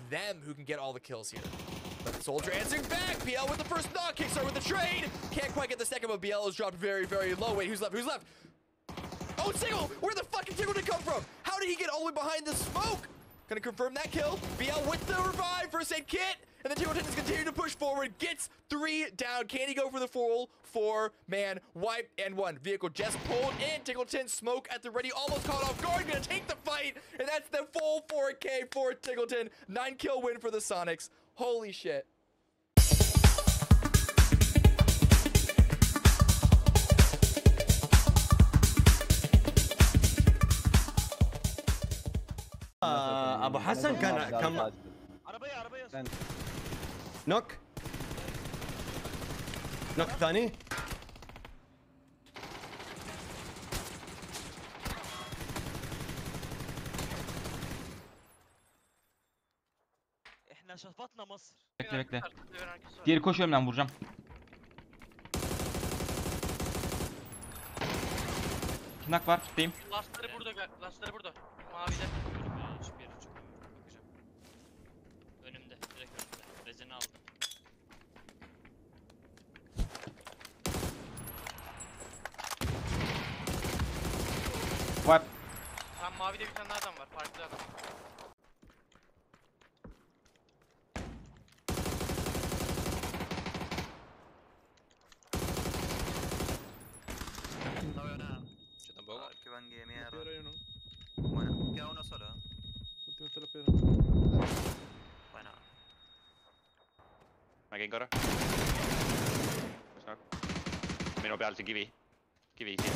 them who can get all the kills here. But Soldier answering back. BL with the first knock. Kickstarter with the trade. Can't quite get the second, but BL is dropped very, very low. Wait, who's left? Who's left? Oh, Tingle! Where the fuck did Tingle come from? How did he get all the way behind the smoke? Gonna confirm that kill. BL with the revive. First aid kit. And the Tingleton is continuing to push forward. Gets 3 down. Can he go for the full 4-man wipe and 1? Vehicle just pulled in. Tingleton smoke at the ready. Almost caught off guard. Gonna take the fight. And that's the full 4K for Tingleton. 9-kill win for the Sonics. Holy shit. ابو حسن كان عربيه نوك ثاني احنا شفطنا مصر. Bekle. Geri koşuyorum, ben vuracağım. Knock var, kitleyim. Lastları burada. Mavide. Hiçbir yere çıkmıyor. Bakacağım. Önümde, direkt önümde. Rezini aldım. Wipe. Tam mavide bir tane daha adam var. Farklı adam. Que van de mierda. Bueno, queda uno solo. Bueno. Ma käin korra. Minu peal see kivi siin.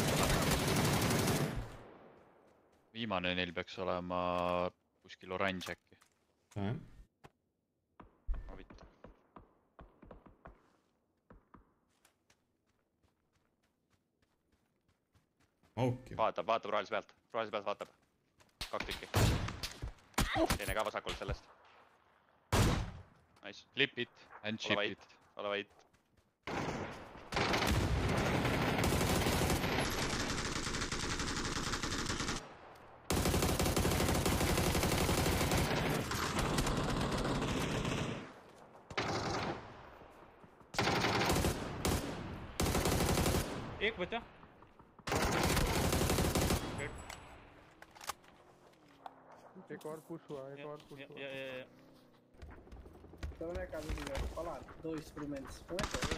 Viimane neil peaks olema kuskil oranž äkki. Okay. Vaatab rohelise pealt vaatab. 2 tükki. Teine ka vasakul sellest. Nice. Flip it and chip it. Ole vait. एक बचा. एक और पुश हुआ. Então na casa do Léo, falar 2 pelo menos. Como é que é?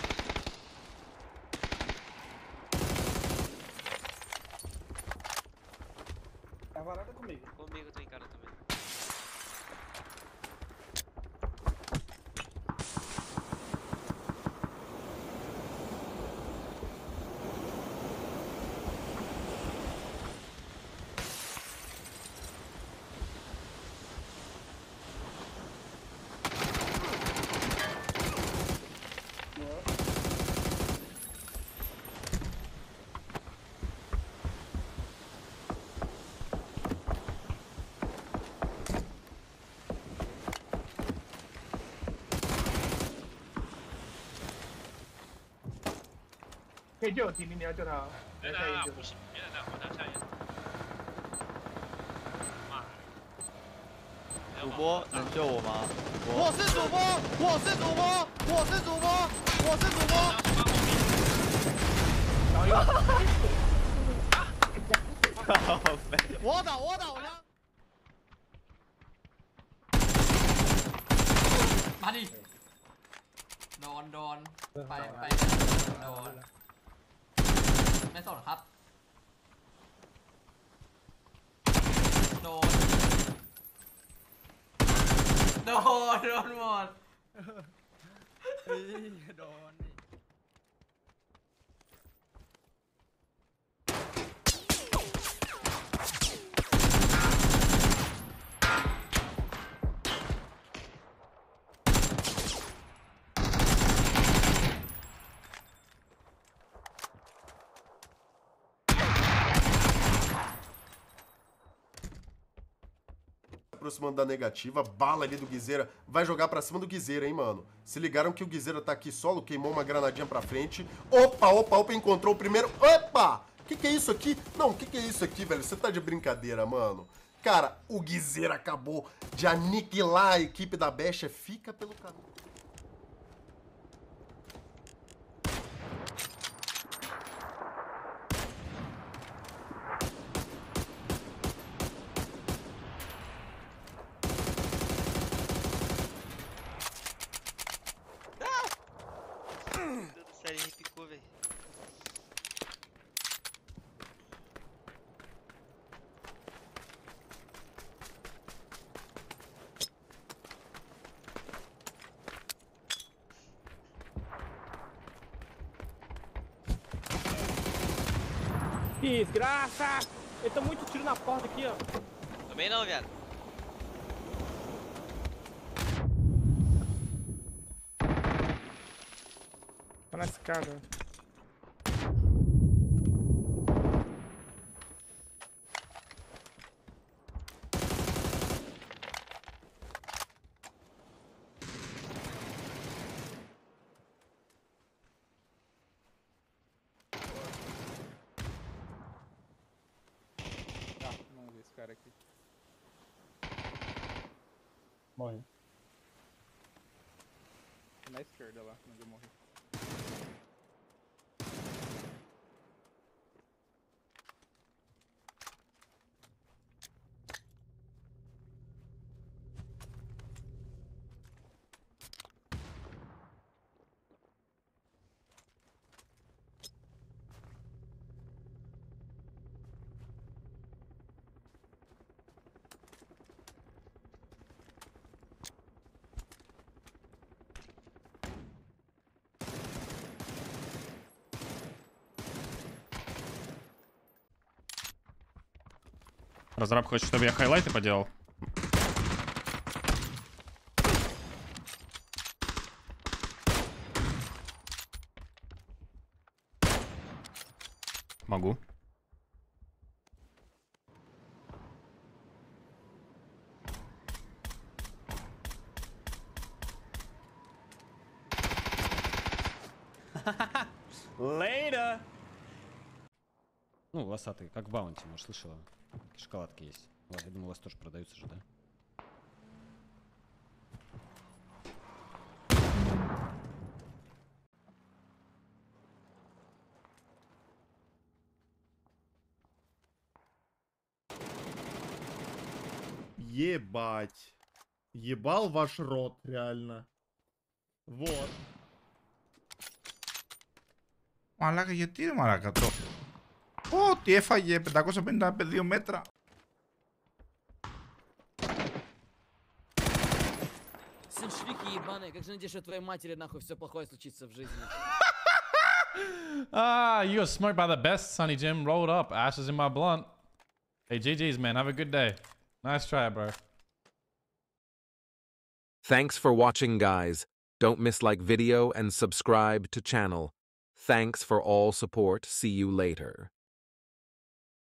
Tá varada comigo. Comigo tem cara também. 可以救我提名，你要救他啊！ 不行，别在那，我拿下眼。妈的！ 主播能救我吗？ 我是主播。我倒了。 มาดิโดนไปโดนไม่สนครับโดนหมดโดน aproximando da negativa, bala ali do Guizeira, vai jogar pra cima do Guizeira, hein, mano. Se ligaram que o Guizeira tá aqui solo, queimou uma granadinha pra frente. Opa, encontrou o primeiro. Opa! Que é isso aqui? Não, que é isso aqui, velho? Você tá de brincadeira, mano. Cara, o Guizeira acabou de aniquilar a equipe da Becha. Fica pelo caminho. Sério, ele picou, velho. Que desgraça! Ele tá muito tiro na porta aqui, ó. Também não, viado. Tá na escada. Tá, vamos ver esse cara aqui. Morre. Na esquerda lá, onde eu morri. Разраб хочет, чтобы я хайлайты поделал. Могу. Later! Ну, лосатый, как в баунти, может, слышала? Шоколадки есть. Я думаю, у вас тоже продаются же, да? Ебать. Ебал ваш рот, реально. Вот. Μαλάκα, γιατί είναι μαλάκα το. Ό,τι έφαγε 552 μέτρα. Сыншлики ебаные, как же надеюсь, что твоей матери нахуй все плохое случится в жизни. Ah, you got smoked by the best, Sonny Jim. Rolled up. Ashes in my blunt. Hey, GG's, man. Have a good day. Nice try, bro. Thanks for watching, guys. Don't miss like video and subscribe to channel. Thanks for all support. See you later.